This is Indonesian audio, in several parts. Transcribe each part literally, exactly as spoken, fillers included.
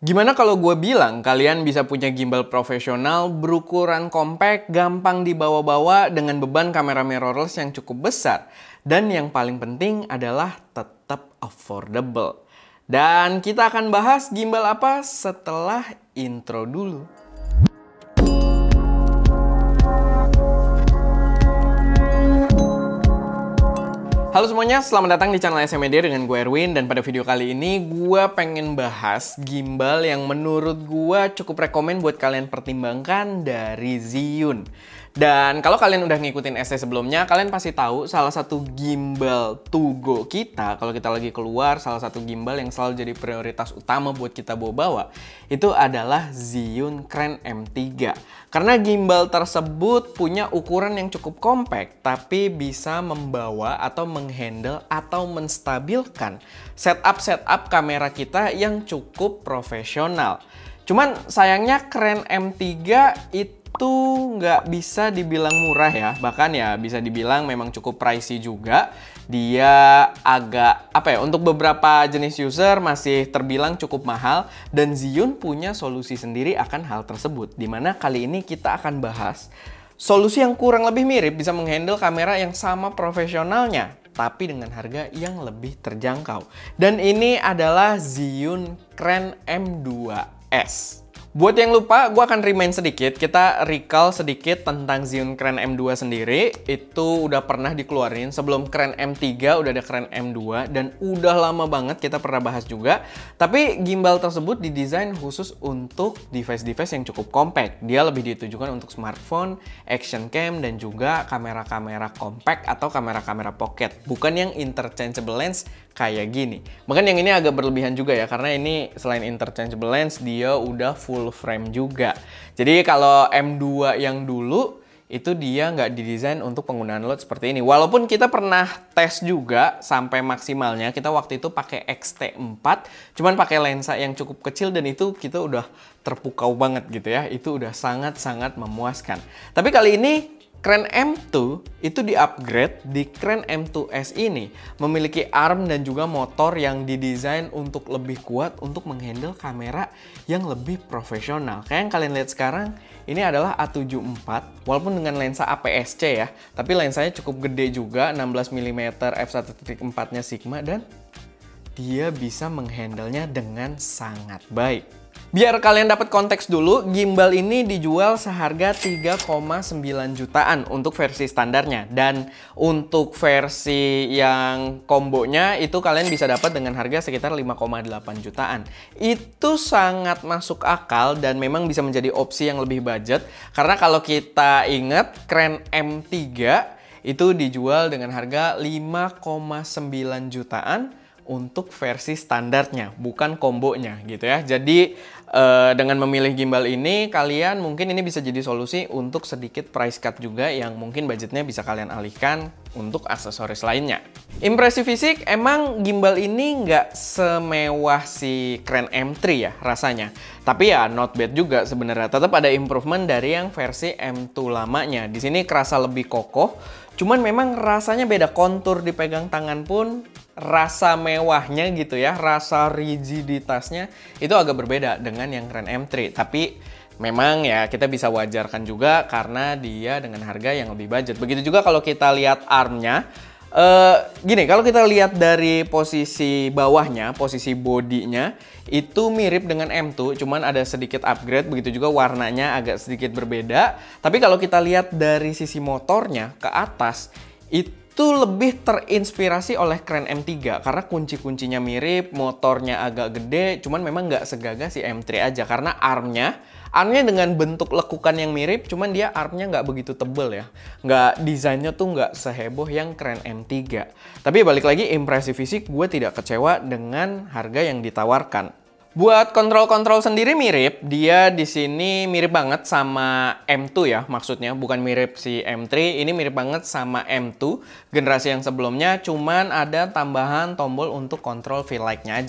Gimana kalau gue bilang kalian bisa punya gimbal profesional berukuran compact, gampang dibawa-bawa dengan beban kamera mirrorless yang cukup besar. Dan yang paling penting adalah tetap affordable. Dan kita akan bahas gimbal apa setelah intro dulu. Halo semuanya, selamat datang di channel S M Media dengan gue Erwin. Dan pada video kali ini gue pengen bahas gimbal yang menurut gue cukup rekomen buat kalian pertimbangkan dari Zhiyun. Dan kalau kalian udah ngikutin S T sebelumnya, kalian pasti tahu salah satu gimbal to go kita kalau kita lagi keluar, salah satu gimbal yang selalu jadi prioritas utama buat kita bawa-bawa itu adalah Zhiyun Kren M tiga. Karena gimbal tersebut punya ukuran yang cukup compact tapi bisa membawa atau menghandle atau menstabilkan setup-setup kamera kita yang cukup profesional. Cuman sayangnya Kren M tiga itu itu nggak bisa dibilang murah ya, bahkan ya bisa dibilang memang cukup pricey juga. Dia agak apa ya, untuk beberapa jenis user masih terbilang cukup mahal, dan Zhiyun punya solusi sendiri akan hal tersebut, dimana kali ini kita akan bahas solusi yang kurang lebih mirip, bisa menghandle kamera yang sama profesionalnya tapi dengan harga yang lebih terjangkau. Dan ini adalah Zhiyun Kren M dua S. Buat yang lupa, gue akan remind sedikit, kita recall sedikit tentang Zhiyun Kren M dua sendiri. Itu udah pernah dikeluarin sebelum Kren M tiga, udah ada Kren M dua, dan udah lama banget kita pernah bahas juga. Tapi gimbal tersebut didesain khusus untuk device-device yang cukup compact. Dia lebih ditujukan untuk smartphone, action cam, dan juga kamera-kamera compact atau kamera-kamera pocket. Bukan yang interchangeable lens kayak gini. Bahkan yang ini agak berlebihan juga ya, karena ini selain interchangeable lens, dia udah full frame juga. Jadi kalau M dua yang dulu, itu dia nggak didesain untuk penggunaan load seperti ini. Walaupun kita pernah tes juga sampai maksimalnya, kita waktu itu pakai X T empat, cuman pakai lensa yang cukup kecil, dan itu kita udah terpukau banget gitu ya. Itu udah sangat-sangat memuaskan. Tapi kali ini Kren M dua itu di-upgrade di Kren M dua S ini memiliki arm dan juga motor yang didesain untuk lebih kuat untuk menghandle kamera yang lebih profesional. Kayak yang kalian lihat sekarang, ini adalah A tujuh empat walaupun dengan lensa A P S C ya, tapi lensanya cukup gede juga, enam belas milimeter f satu titik empat-nya Sigma, dan dia bisa menghandlenya dengan sangat baik. Biar kalian dapat konteks dulu, gimbal ini dijual seharga tiga koma sembilan jutaan untuk versi standarnya. Dan untuk versi yang kombonya itu kalian bisa dapat dengan harga sekitar lima koma delapan jutaan. Itu sangat masuk akal dan memang bisa menjadi opsi yang lebih budget. Karena kalau kita ingat, Kren M tiga itu dijual dengan harga lima koma sembilan jutaan untuk versi standarnya, bukan kombonya gitu ya. Jadi eh, dengan memilih gimbal ini, kalian mungkin ini bisa jadi solusi untuk sedikit price cut juga yang mungkin budgetnya bisa kalian alihkan untuk aksesoris lainnya. Impresi fisik, emang gimbal ini nggak semewah si Kren M tiga ya rasanya. Tapi ya not bad juga sebenarnya. Tetap ada improvement dari yang versi M dua lamanya. Di sini kerasa lebih kokoh, cuman memang rasanya beda. Kontur dipegang tangan pun rasa mewahnya gitu ya, rasa rigiditasnya itu agak berbeda dengan yang Kren M tiga. Tapi memang ya kita bisa wajarkan juga karena dia dengan harga yang lebih budget. Begitu juga kalau kita lihat armnya. Uh, gini, kalau kita lihat dari posisi bawahnya, posisi bodinya itu mirip dengan M dua, cuman ada sedikit upgrade. Begitu juga warnanya agak sedikit berbeda. Tapi kalau kita lihat dari sisi motornya ke atas, itu lebih terinspirasi oleh Kren M tiga karena kunci-kuncinya mirip, motornya agak gede, cuman memang nggak segagah si M tiga aja karena armnya Armnya dengan bentuk lekukan yang mirip, cuman dia armnya nggak begitu tebel ya. Nggak, desainnya tuh nggak seheboh yang Kren M tiga. Tapi balik lagi, impresi fisik gue tidak kecewa dengan harga yang ditawarkan. Buat kontrol-kontrol sendiri mirip, dia di sini mirip banget sama M dua ya, maksudnya bukan mirip si M tiga, ini mirip banget sama M dua generasi yang sebelumnya, cuman ada tambahan tombol untuk kontrol feel like-nya aja.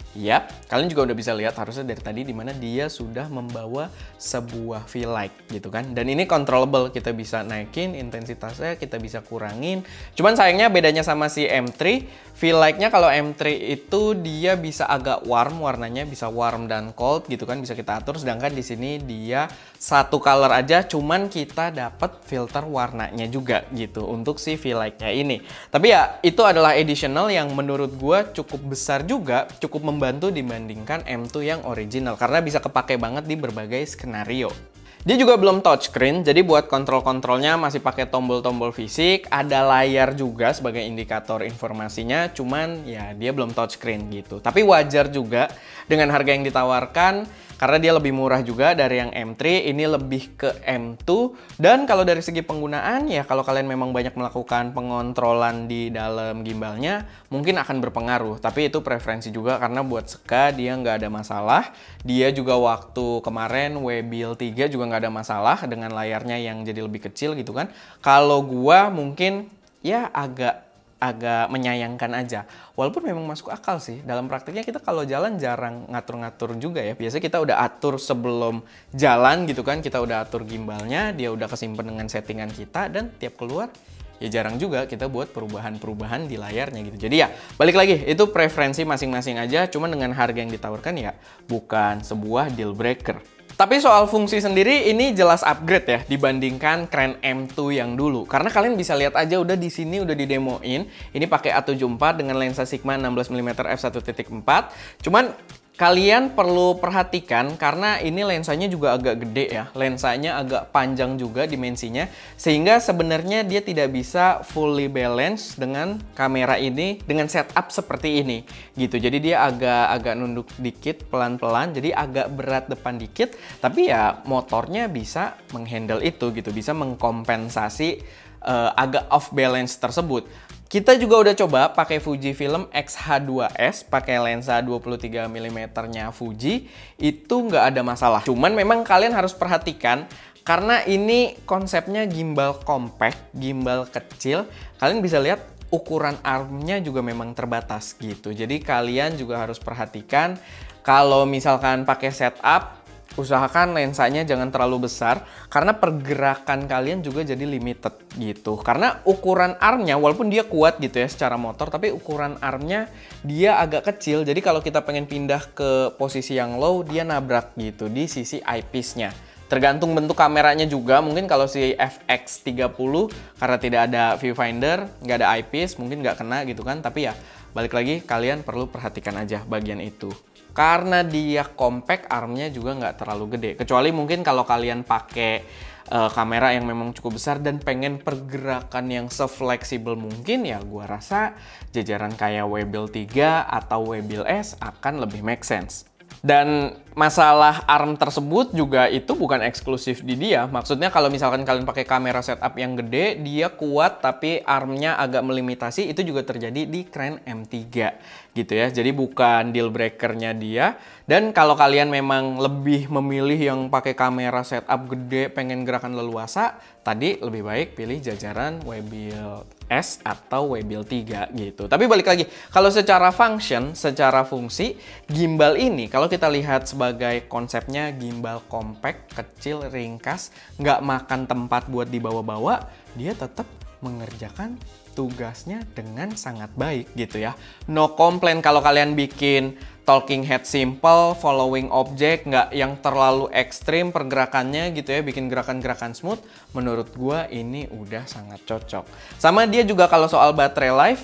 Yap, kalian juga udah bisa lihat harusnya dari tadi dimana dia sudah membawa sebuah V light gitu kan. Dan ini controllable, kita bisa naikin intensitasnya, kita bisa kurangin. Cuman sayangnya bedanya sama si M tiga, V light-nya kalau M tiga itu dia bisa agak warm warnanya, bisa warm dan cold gitu kan, bisa kita atur. Sedangkan di sini dia satu color aja, cuman kita dapat filter warnanya juga gitu untuk si V light-nya ini. Tapi ya itu adalah additional yang menurut gua cukup besar juga, cukup membantu membantu dibandingkan M dua yang original karena bisa kepake banget di berbagai skenario. Dia juga belum touchscreen, jadi buat kontrol-kontrolnya masih pakai tombol-tombol fisik, ada layar juga sebagai indikator informasinya, cuman ya dia belum touchscreen gitu. Tapi wajar juga dengan harga yang ditawarkan, karena dia lebih murah juga dari yang M tiga, ini lebih ke M dua. Dan kalau dari segi penggunaan, ya kalau kalian memang banyak melakukan pengontrolan di dalam gimbalnya, mungkin akan berpengaruh. Tapi itu preferensi juga, karena buat Seka dia nggak ada masalah. Dia juga waktu kemarin Webill tiga juga nggak ada masalah dengan layarnya yang jadi lebih kecil gitu kan. Kalau gua mungkin ya agak agak menyayangkan aja. Walaupun memang masuk akal sih. Dalam praktiknya kita kalau jalan jarang ngatur-ngatur juga ya. Biasanya kita udah atur sebelum jalan gitu kan. Kita udah atur gimbalnya, dia udah kesimpan dengan settingan kita, dan tiap keluar ya jarang juga kita buat perubahan-perubahan di layarnya gitu. Jadi ya balik lagi, itu preferensi masing-masing aja. Cuman dengan harga yang ditawarkan ya bukan sebuah deal breaker. Tapi soal fungsi sendiri ini jelas upgrade ya dibandingkan Kren M dua yang dulu. Karena kalian bisa lihat aja udah di sini udah didemoin. Ini pakai A tujuh puluh empat dengan lensa Sigma enam belas milimeter f satu titik empat. Cuman kalian perlu perhatikan karena ini lensanya juga agak gede ya. Lensanya agak panjang juga dimensinya. Sehingga sebenarnya dia tidak bisa fully balance dengan kamera ini dengan setup seperti ini gitu. Jadi dia agak agak nunduk dikit pelan-pelan. Jadi agak berat depan dikit. Tapi ya motornya bisa menghandle itu gitu. Bisa mengkompensasi uh, agak off balance tersebut. Kita juga udah coba pakai Fujifilm X H dua S, pakai lensa dua puluh tiga milimeter-nya Fuji, itu nggak ada masalah. Cuman memang kalian harus perhatikan, karena ini konsepnya gimbal compact, gimbal kecil, kalian bisa lihat ukuran armnya juga memang terbatas gitu. Jadi kalian juga harus perhatikan, kalau misalkan pakai setup, usahakan lensanya jangan terlalu besar karena pergerakan kalian juga jadi limited gitu. Karena ukuran armnya walaupun dia kuat gitu ya secara motor, tapi ukuran armnya dia agak kecil. Jadi kalau kita pengen pindah ke posisi yang low, dia nabrak gitu di sisi eyepiece-nya. Tergantung bentuk kameranya juga, mungkin kalau si F X tiga puluh karena tidak ada viewfinder, nggak ada eyepiece, mungkin nggak kena gitu kan. Tapi ya balik lagi kalian perlu perhatikan aja bagian itu. Karena dia compact, armnya juga nggak terlalu gede. Kecuali mungkin kalau kalian pakai uh, kamera yang memang cukup besar dan pengen pergerakan yang se-fleksibel mungkin, ya gua rasa jajaran kayak Webill tiga atau Webill S akan lebih make sense. Dan masalah arm tersebut juga itu bukan eksklusif di dia. Maksudnya kalau misalkan kalian pakai kamera setup yang gede, dia kuat tapi armnya agak melimitasi, itu juga terjadi di Kren M tiga gitu ya. Jadi bukan deal breakernya dia. Dan kalau kalian memang lebih memilih yang pakai kamera setup gede, pengen gerakan leluasa, tadi lebih baik pilih jajaran Webill S atau Webill tiga gitu. Tapi balik lagi, kalau secara function, secara fungsi, gimbal ini kalau kita lihat sebagai konsepnya gimbal compact, kecil, ringkas, nggak makan tempat buat dibawa-bawa, dia tetap mengerjakan tugasnya dengan sangat baik gitu ya. No complaint kalau kalian bikin talking head simple, following object, nggak yang terlalu ekstrim pergerakannya gitu ya, bikin gerakan-gerakan smooth, menurut gua ini udah sangat cocok. Sama dia juga kalau soal baterai life,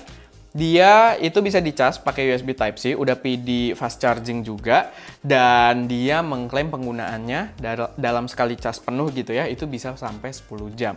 dia itu bisa dicas pakai U S B Type C, udah P D fast charging juga, dan dia mengklaim penggunaannya dalam sekali cas penuh gitu ya, itu bisa sampai sepuluh jam.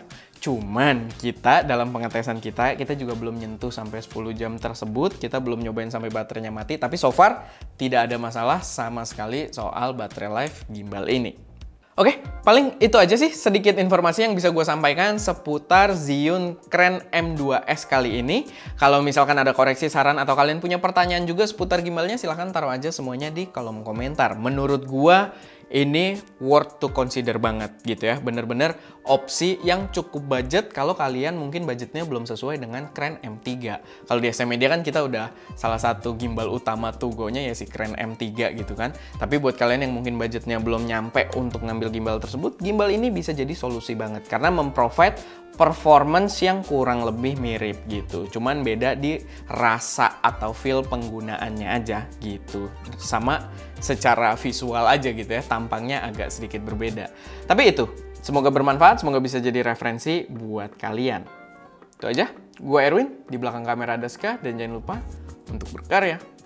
Cuman kita dalam pengetesan kita, kita juga belum nyentuh sampai sepuluh jam tersebut, kita belum nyobain sampai baterainya mati, tapi so far tidak ada masalah sama sekali soal baterai life gimbal ini. Oke, paling itu aja sih sedikit informasi yang bisa gue sampaikan seputar Zhiyun Kren M dua S kali ini. Kalau misalkan ada koreksi, saran, atau kalian punya pertanyaan juga seputar gimbalnya, silahkan taruh aja semuanya di kolom komentar. Menurut gue, ini worth to consider banget gitu ya. Bener-bener opsi yang cukup budget kalau kalian mungkin budgetnya belum sesuai dengan Kren M tiga. Kalau di S M Media kan kita udah salah satu gimbal utama Tugo-nya ya si Kren M tiga gitu kan. Tapi buat kalian yang mungkin budgetnya belum nyampe untuk ngambil gimbal tersebut, gimbal ini bisa jadi solusi banget karena memprovide performance yang kurang lebih mirip gitu. Cuman beda di rasa atau feel penggunaannya aja gitu. Sama secara visual aja gitu ya, tampangnya agak sedikit berbeda. Tapi itu, semoga bermanfaat, semoga bisa jadi referensi buat kalian. Itu aja, gue Erwin, di belakang kamera ada Ska, dan jangan lupa untuk berkarya.